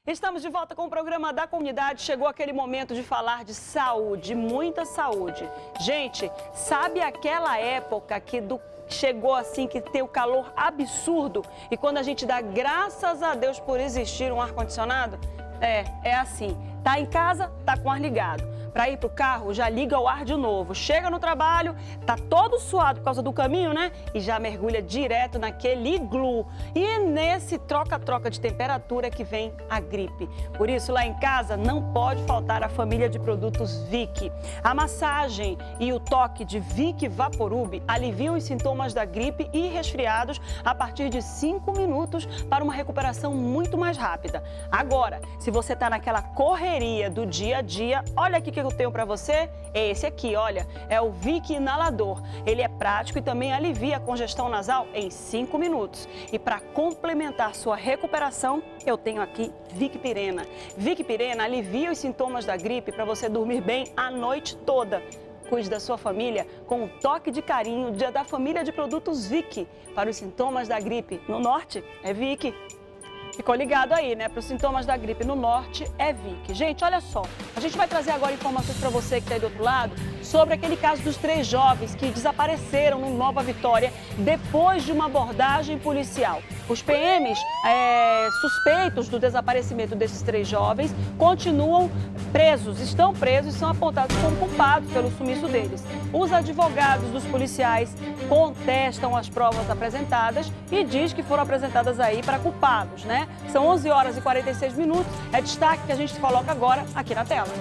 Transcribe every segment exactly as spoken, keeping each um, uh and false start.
Estamos de volta com o programa da comunidade. Chegou aquele momento de falar de saúde, muita saúde. Gente, sabe aquela época que do... chegou assim, que tem o calor absurdo? E quando a gente dá graças a Deus por existir um ar-condicionado? É, é assim. Tá em casa, tá com o ar ligado. Para ir pro carro, já liga o ar de novo. Chega no trabalho, tá todo suado por causa do caminho, né? E já mergulha direto naquele iglu. E nesse troca-troca de temperatura que vem a gripe. Por isso, lá em casa, não pode faltar a família de produtos Vick. A massagem e o toque de Vick Vaporub aliviam os sintomas da gripe e resfriados a partir de cinco minutos para uma recuperação muito mais rápida. Agora, se você tá naquela correria do dia a dia, olha aqui que eu tenho para você, é esse aqui, olha, é o Vick Inalador. Ele é prático e também alivia a congestão nasal em cinco minutos. E para complementar sua recuperação, eu tenho aqui Vick Pirena. Vick Pirena alivia os sintomas da gripe para você dormir bem a noite toda. Cuide da sua família com um toque de carinho da família de produtos Vick. Para os sintomas da gripe no norte, é Vick. Ficou ligado aí, né? Para os sintomas da gripe no norte, é Vick. Gente, olha só, a gente vai trazer agora informações para você que está aí do outro lado sobre aquele caso dos três jovens que desapareceram no Nova Vitória depois de uma abordagem policial. Os P Ms é, suspeitos do desaparecimento desses três jovens continuam presos, estão presos e são apontados como culpados pelo sumiço deles. Os advogados dos policiais contestam as provas apresentadas e diz que foram apresentadas aí para culpados, né? São onze horas e quarenta e seis minutos, é destaque que a gente coloca agora aqui na tela.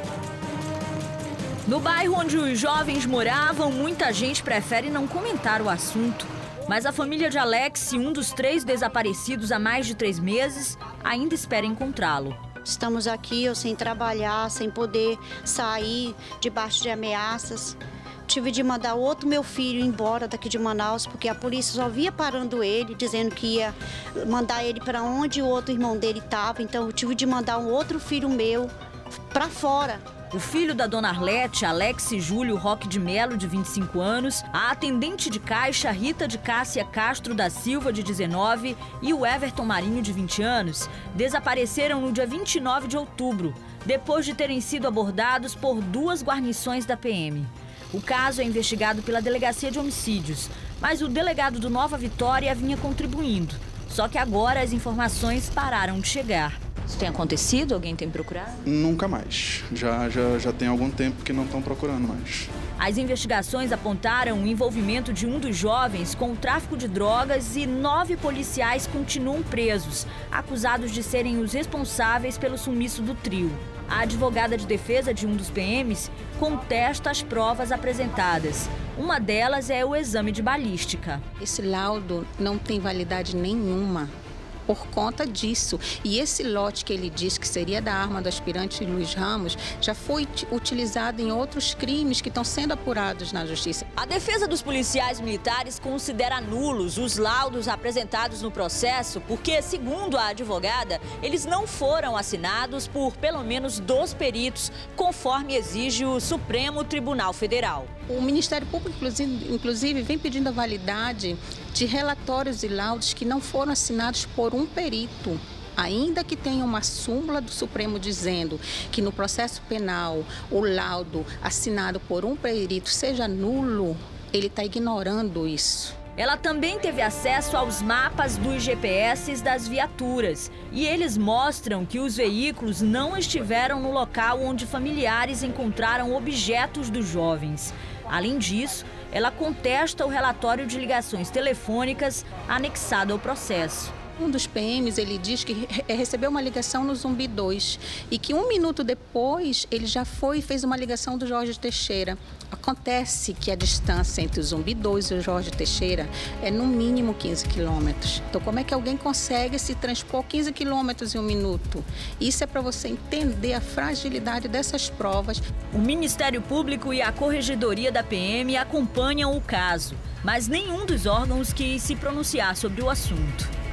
No bairro onde os jovens moravam, muita gente prefere não comentar o assunto. Mas a família de Alex, um dos três desaparecidos há mais de três meses, ainda espera encontrá-lo. Estamos aqui, eu sem trabalhar, sem poder sair, debaixo de ameaças. Tive de mandar outro meu filho embora daqui de Manaus, porque a polícia só via parando ele, dizendo que ia mandar ele para onde o outro irmão dele estava. Então eu tive de mandar um outro filho meu para fora. O filho da dona Arlete, Alex Júlio Roque de Melo, de vinte e cinco anos, a atendente de caixa Rita de Cássia Castro da Silva, de dezenove, e o Everton Marinho, de vinte anos, desapareceram no dia vinte e nove de outubro, depois de terem sido abordados por duas guarnições da P M. O caso é investigado pela Delegacia de Homicídios, mas o delegado do Nova Vitória vinha contribuindo. Só que agora as informações pararam de chegar. Isso tem acontecido? Alguém tem procurado? Nunca mais. Já, já, já tem algum tempo que não estão procurando mais. As investigações apontaram o envolvimento de um dos jovens com o tráfico de drogas e nove policiais continuam presos, acusados de serem os responsáveis pelo sumiço do trio. A advogada de defesa de um dos P Ms contesta as provas apresentadas. Uma delas é o exame de balística. Esse laudo não tem validade nenhuma por conta disso. E esse lote que ele diz que seria da arma do aspirante Luiz Ramos já foi utilizado em outros crimes que estão sendo apurados na justiça. A defesa dos policiais militares considera nulos os laudos apresentados no processo porque, segundo a advogada, eles não foram assinados por pelo menos dois peritos, conforme exige o Supremo Tribunal Federal. O Ministério Público, inclusive, inclusive, vem pedindo a validade de relatórios e laudos que não foram assinados por um perito. Ainda que tenha uma súmula do Supremo dizendo que no processo penal o laudo assinado por um perito seja nulo, ele está ignorando isso. Ela também teve acesso aos mapas dos G P S das viaturas e eles mostram que os veículos não estiveram no local onde familiares encontraram objetos dos jovens. Além disso, ela contesta o relatório de ligações telefônicas anexado ao processo. Um dos P Ms, ele diz que recebeu uma ligação no Zumbi dois e que um minuto depois ele já foi e fez uma ligação do Jorge Teixeira. Acontece que a distância entre o Zumbi dois e o Jorge Teixeira é no mínimo quinze quilômetros. Então como é que alguém consegue se transpor quinze quilômetros em um minuto? Isso é para você entender a fragilidade dessas provas. O Ministério Público e a Corregedoria da P M acompanham o caso, mas nenhum dos órgãos quis se pronunciar sobre o assunto.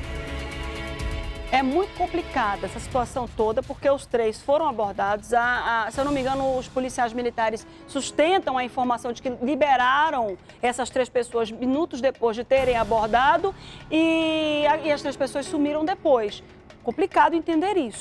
É muito complicada essa situação toda, porque os três foram abordados. A, a, se eu não me engano, os policiais militares sustentam a informação de que liberaram essas três pessoas minutos depois de terem abordado e, e as três pessoas sumiram depois. Complicado entender isso.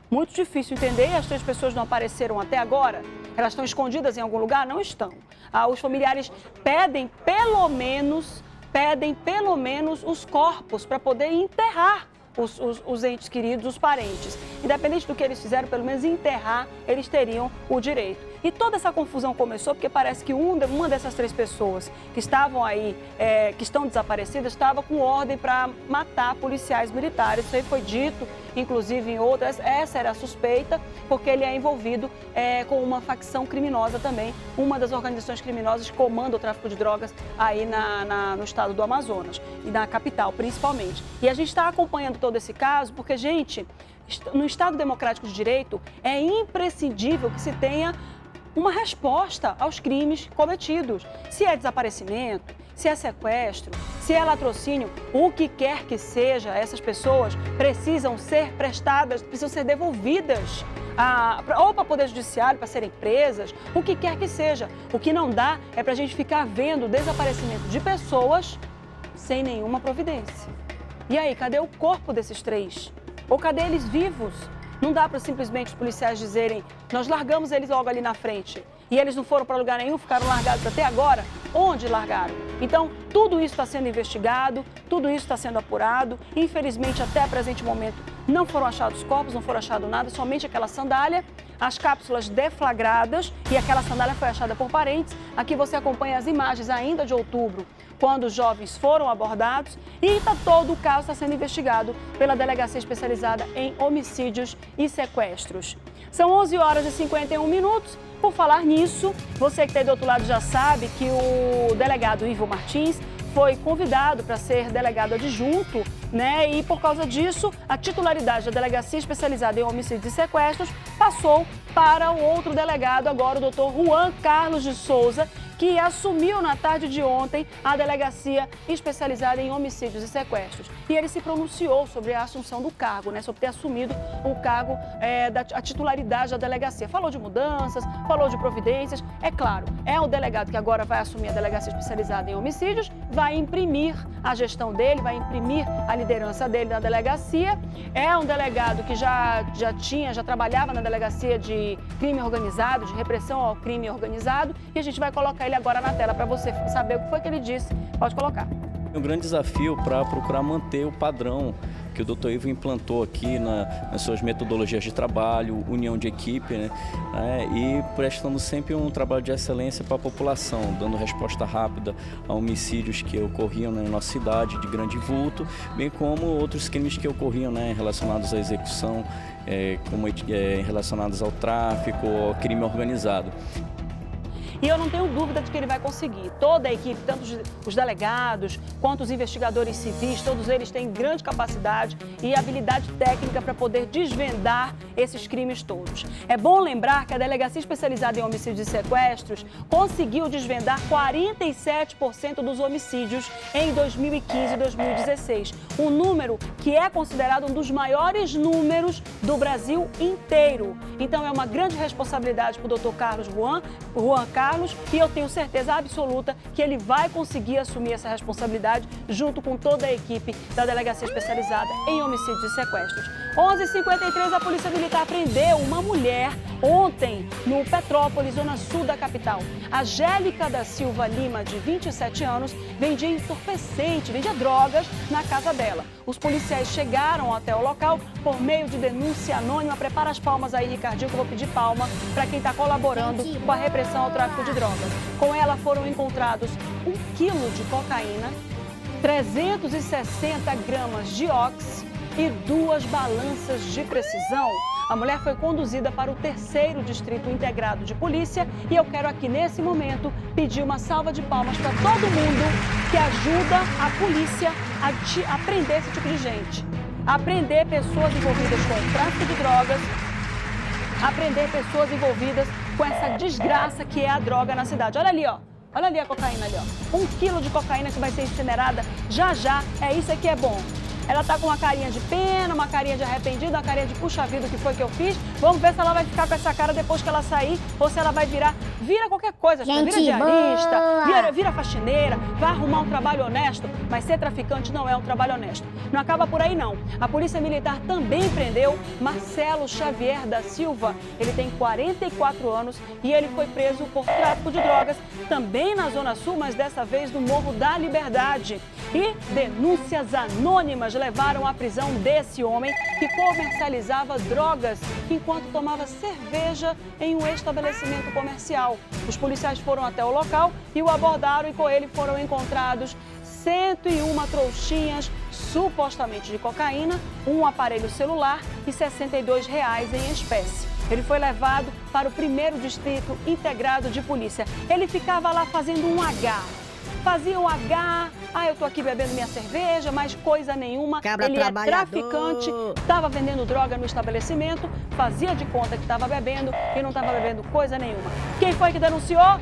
Muito difícil entender, as três pessoas não apareceram até agora. Elas estão escondidas em algum lugar? Não estão. Ah, os familiares pedem pelo menos, pedem pelo menos os corpos para poder enterrar os, os, os entes queridos, os parentes. Independente do que eles fizeram, pelo menos enterrar, eles teriam o direito. E toda essa confusão começou porque parece que um, uma dessas três pessoas que estavam aí, é, que estão desaparecidas, estava com ordem para matar policiais militares. Isso aí foi dito, inclusive em outras. Essa era a suspeita, porque ele é envolvido é, com uma facção criminosa também, uma das organizações criminosas que comanda o tráfico de drogas aí na, na, no estado do Amazonas e na capital, principalmente. E a gente está acompanhando todo esse caso porque, gente, no Estado Democrático de Direito é imprescindível que se tenha uma resposta aos crimes cometidos. Se é desaparecimento, se é sequestro, se é latrocínio, o que quer que seja, essas pessoas precisam ser prestadas, precisam ser devolvidas a, ou para o Poder Judiciário, para serem presas, o que quer que seja. O que não dá é para a gente ficar vendo o desaparecimento de pessoas sem nenhuma providência. E aí, cadê o corpo desses três? Ou cadê eles vivos? Não dá para simplesmente os policiais dizerem, nós largamos eles logo ali na frente e eles não foram para lugar nenhum, ficaram largados até agora. Onde largaram? Então, tudo isso está sendo investigado, tudo isso está sendo apurado. Infelizmente, até o presente momento, não foram achados corpos, não foram achado nada, somente aquela sandália, as cápsulas deflagradas e aquela sandália foi achada por parentes. Aqui você acompanha as imagens ainda de outubro, quando os jovens foram abordados e tá, todo o caso está sendo investigado pela Delegacia Especializada em Homicídios e Sequestros. São onze horas e cinquenta e um minutos. Por falar nisso, você que está aí do outro lado já sabe que o delegado Ivo Martins foi convidado para ser delegado adjunto, né? E por causa disso, a titularidade da Delegacia Especializada em Homicídios e Sequestros passou para o outro delegado, agora o doutor Juan Carlos de Souza, que assumiu na tarde de ontem a Delegacia Especializada em Homicídios e Sequestros. E ele se pronunciou sobre a assunção do cargo, né, sobre ter assumido o cargo, é, da a titularidade da delegacia. Falou de mudanças, falou de providências. É claro, é o delegado que agora vai assumir a Delegacia Especializada em Homicídios, vai imprimir a gestão dele, vai imprimir a liderança dele na delegacia. É um delegado que já, já tinha, já trabalhava na Delegacia de Crime Organizado, de Repressão ao Crime Organizado, e a gente vai colocar ele agora na tela para você saber o que foi que ele disse. Pode colocar. Um grande desafio para procurar manter o padrão que o doutor Ivo implantou aqui na, nas suas metodologias de trabalho, união de equipe, né? É, e prestando sempre um trabalho de excelência para a população, dando resposta rápida a homicídios que ocorriam, né, na nossa cidade de grande vulto, bem como outros crimes que ocorriam, né, relacionados à execução, é, como, é, relacionados ao tráfico, ao crime organizado. E eu não tenho dúvida de que ele vai conseguir. Toda a equipe, tanto os delegados quanto os investigadores civis, todos eles têm grande capacidade e habilidade técnica para poder desvendar esses crimes todos. É bom lembrar que a Delegacia Especializada em Homicídios e Sequestros conseguiu desvendar quarenta e sete por cento dos homicídios em dois mil e quinze e dois mil e dezesseis. Um número que é considerado um dos maiores números do Brasil inteiro. Então é uma grande responsabilidade para o doutor Carlos Juan, Juan Carlos, e eu tenho certeza absoluta que ele vai conseguir assumir essa responsabilidade junto com toda a equipe da Delegacia Especializada em Homicídios e Sequestros. onze e cinquenta e três, a Polícia Militar prendeu uma mulher ontem no Petrópolis, zona sul da capital. A Angélica da Silva Lima, de vinte e sete anos, vendia entorpecente, vendia drogas na casa dela. Os policiais chegaram até o local por meio de denúncia anônima. Prepara as palmas aí, Ricardinho, que eu vou pedir palma para quem está colaborando com a repressão ao tráfico de drogas. Com ela foram encontrados um quilo de cocaína, trezentos e sessenta gramas de ox e duas balanças de precisão. A mulher foi conduzida para o terceiro Distrito Integrado de Polícia e eu quero aqui nesse momento pedir uma salva de palmas para todo mundo que ajuda a polícia a, te, a prender esse tipo de gente. A prender pessoas envolvidas com o tráfico de drogas, a prender pessoas envolvidas com essa desgraça que é a droga na cidade. Olha ali, ó. Olha ali a cocaína ali, ó. Um quilo de cocaína que vai ser incinerada já já. É isso aqui é bom. Ela tá com uma carinha de pena, uma carinha de arrependida, uma carinha de puxa vida, o que foi que eu fiz. Vamos ver se ela vai ficar com essa cara depois que ela sair ou se ela vai virar, vira qualquer coisa, Gente vira diarista, boa. vira, vira faxineira, vai arrumar um trabalho honesto, mas ser traficante não é um trabalho honesto. Não acaba por aí não. A Polícia Militar também prendeu Marcelo Xavier da Silva. Ele tem quarenta e quatro anos e ele foi preso por tráfico de drogas, também na Zona Sul, mas dessa vez no Morro da Liberdade. E denúncias anônimas levaram à prisão desse homem que comercializava drogas enquanto tomava cerveja em um estabelecimento comercial. Os policiais foram até o local e o abordaram e com ele foram encontrados cento e uma trouxinhas supostamente de cocaína, um aparelho celular e sessenta e dois reais em espécie. Ele foi levado para o primeiro Distrito Integrado de Polícia. Ele ficava lá fazendo um H. Fazia um H, ah, eu tô aqui bebendo minha cerveja, mas coisa nenhuma. Cabra Ele é trabalhador. traficante, estava vendendo droga no estabelecimento, fazia de conta que estava bebendo e não estava bebendo coisa nenhuma. Quem foi que denunciou?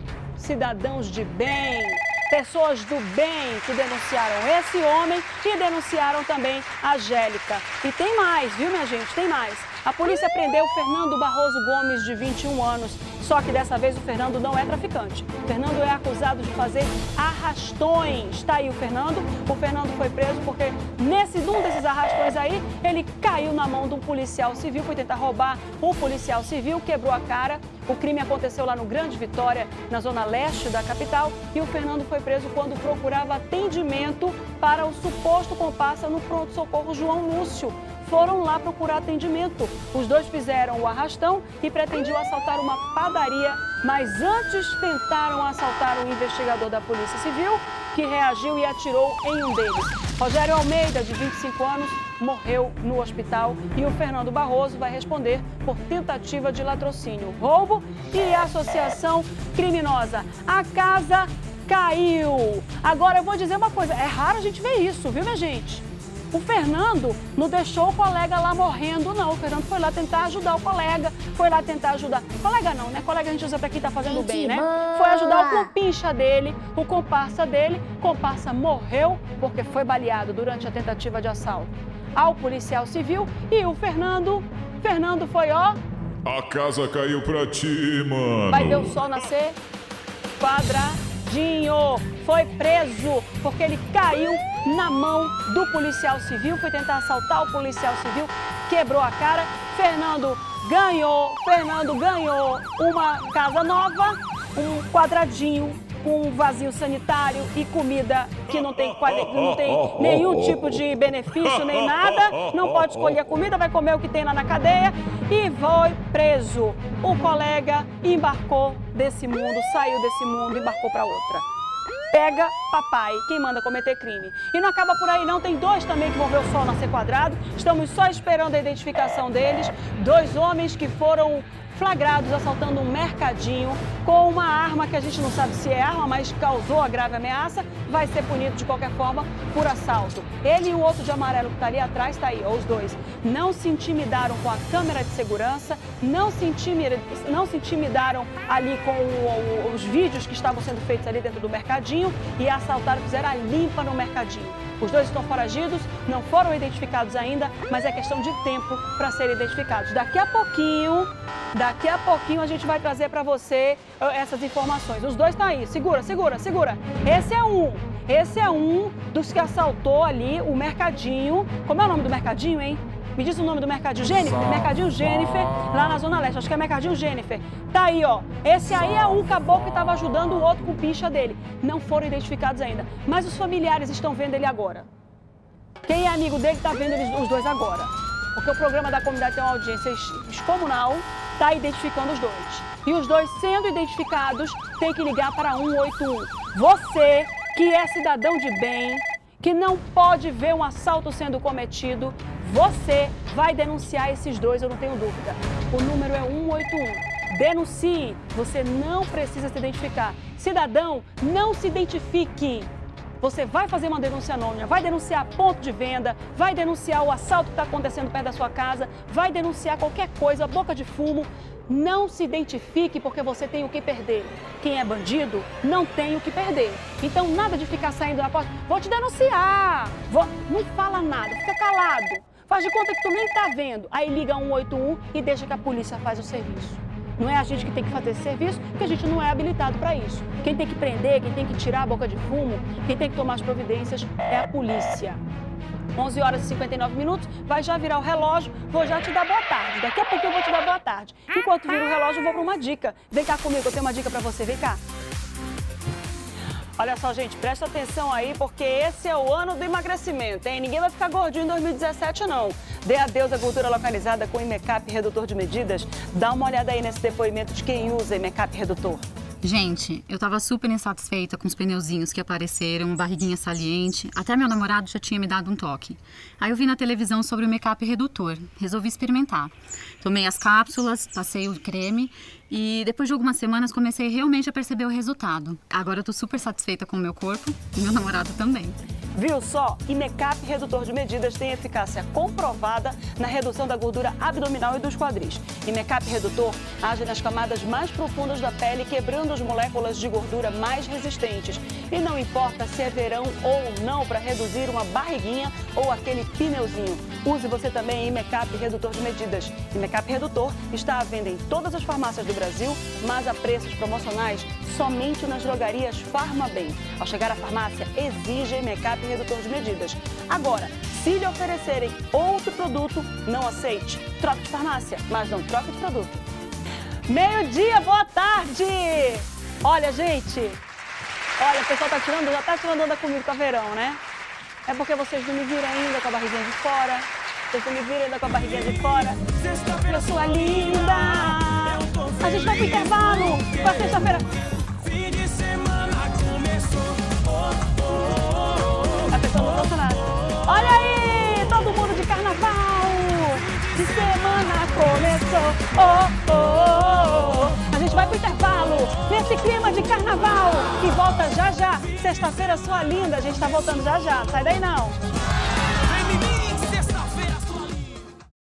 Cidadãos de bem. Pessoas do bem que denunciaram esse homem e denunciaram também a Angélica. E tem mais, viu, minha gente? Tem mais. A polícia prendeu Fernando Barroso Gomes, de vinte e um anos. Só que dessa vez o Fernando não é traficante. O Fernando é acusado de fazer arrastões. Está aí o Fernando. O Fernando foi preso porque nesse um desses arrastões aí, ele caiu na mão de um policial civil, foi tentar roubar um policial civil, quebrou a cara. O crime aconteceu lá no Grande Vitória, na zona leste da capital. E o Fernando foi preso quando procurava atendimento para o suposto comparsa no pronto-socorro João Lúcio. Foram lá procurar atendimento. Os dois fizeram o arrastão e pretendiam assaltar uma padaria, mas antes tentaram assaltar um investigador da Polícia Civil, que reagiu e atirou em um deles. Rogério Almeida, de vinte e cinco anos, morreu no hospital e o Fernando Barroso vai responder por tentativa de latrocínio, roubo e associação criminosa. A casa caiu. Agora eu vou dizer uma coisa, é raro a gente ver isso, viu, minha gente? O Fernando não deixou o colega lá morrendo, não. O Fernando foi lá tentar ajudar o colega, foi lá tentar ajudar... Colega não, né? Colega a gente usa pra quem tá fazendo bem, né? Foi ajudar o compincha dele, o comparsa dele. O comparsa morreu porque foi baleado durante a tentativa de assalto ao policial civil. E o Fernando, Fernando foi, ó... A casa caiu pra ti, mano. Vai ver o sol nascer quadradinho. Foi preso porque ele caiu na mão do policial civil, foi tentar assaltar o policial civil, quebrou a cara. Fernando ganhou, Fernando ganhou uma casa nova, um quadradinho com um vazio sanitário e comida que não tem, não tem nenhum tipo de benefício nem nada, não pode escolher a comida, vai comer o que tem lá na cadeia e foi preso. O colega embarcou desse mundo, saiu desse mundo, embarcou para outra. Pega papai, quem manda cometer crime. E não acaba por aí não, tem dois também que vão ver o sol nascer quadrado. Estamos só esperando a identificação deles. Dois homens que foram flagrados assaltando um mercadinho com uma arma que a gente não sabe se é arma, mas causou a grave ameaça, vai ser punido de qualquer forma por assalto. Ele e o outro de amarelo que está ali atrás, está aí, ó, os dois. Não se intimidaram com a câmera de segurança, não se, intimida, não se intimidaram ali com o, o, os vídeos que estavam sendo feitos ali dentro do mercadinho e assaltaram, fizeram a limpa no mercadinho. Os dois estão foragidos, não foram identificados ainda, mas é questão de tempo para serem identificados. Daqui a pouquinho, daqui a pouquinho a gente vai trazer para você uh, essas informações. Os dois estão aí, segura, segura, segura. Esse é um, esse é um dos que assaltou ali o mercadinho. Como é o nome do mercadinho, hein? Me diz o nome do mercadinho, Jennifer? Mercadinho Jennifer, lá na Zona Leste. Acho que é Mercadinho Jennifer. Tá aí, ó. Esse aí é um caboclo que estava ajudando o outro com pincha dele. Não foram identificados ainda. Mas os familiares estão vendo ele agora. Quem é amigo dele está vendo eles, os dois agora. Porque o programa da comunidade tem uma audiência descomunal, está identificando os dois. E os dois sendo identificados, tem que ligar para um oito um. Você, que é cidadão de bem, que não pode ver um assalto sendo cometido, você vai denunciar esses dois, eu não tenho dúvida. O número é um oito um. Denuncie, você não precisa se identificar. Cidadão, não se identifique. Você vai fazer uma denúncia anônima, vai denunciar ponto de venda, vai denunciar o assalto que está acontecendo perto da sua casa, vai denunciar qualquer coisa, boca de fumo. Não se identifique porque você tem o que perder. Quem é bandido não tem o que perder. Então nada de ficar saindo na porta, vou te denunciar. Vou... Não fala nada, fica calado. Faz de conta que tu nem tá vendo. Aí liga um oito um e deixa que a polícia faz o serviço. Não é a gente que tem que fazer esse serviço, porque a gente não é habilitado para isso. Quem tem que prender, quem tem que tirar a boca de fumo, quem tem que tomar as providências é a polícia. onze horas e cinquenta e nove minutos, vai já virar o relógio, vou já te dar boa tarde. Daqui a pouco eu vou te dar boa tarde. Enquanto vira o relógio, eu vou para uma dica. Vem cá comigo, eu tenho uma dica para você, vem cá. Olha só, gente, presta atenção aí, porque esse é o ano do emagrecimento, hein? Ninguém vai ficar gordinho em dois mil e dezessete, não. Dê adeus à gordura localizada com Imecap Redutor de Medidas. Dá uma olhada aí nesse depoimento de quem usa Imecap Redutor. Gente, eu tava super insatisfeita com os pneuzinhos que apareceram, barriguinha saliente. Até meu namorado já tinha me dado um toque. Aí eu vi na televisão sobre o Imecap Redutor. Resolvi experimentar. Tomei as cápsulas, passei o creme e depois de algumas semanas comecei realmente a perceber o resultado. Agora eu tô super satisfeita com o meu corpo e meu namorado também. Viu só? Imecap Redutor de Medidas tem eficácia comprovada na redução da gordura abdominal e dos quadris. Imecap Redutor age nas camadas mais profundas da pele, quebrando as moléculas de gordura mais resistentes. E não importa se é verão ou não, para reduzir uma barriguinha ou aquele pneuzinho. Use você também Imecap Redutor de Medidas. Imecap Redutor está à venda em todas as farmácias do Brasil, mas a preços promocionais somente nas drogarias Farmabem. Ao chegar à farmácia, exija Imecap Redutor de Medidas. Agora, se lhe oferecerem outro produto, não aceite. Troque de farmácia, mas não troque de produto. Meio-dia, boa tarde! Olha, gente, olha, o pessoal tá tirando, já tá tirando onda comigo com a verão, né? É porque vocês não me viram ainda com a barriguinha de fora. Vocês não me viram ainda com a barriguinha de fora. Eu sou a linda! A gente vai pro intervalo com a sexta-feira. Fim de semana começou. Oh, oh, oh, a pessoa não gosta nada. Olha aí, todo mundo de carnaval. De semana começou. Oh, oh, oh. A gente vai pro intervalo nesse clima de carnaval e volta já já. Sexta-feira, sua linda. A gente tá voltando já já. Sai daí não.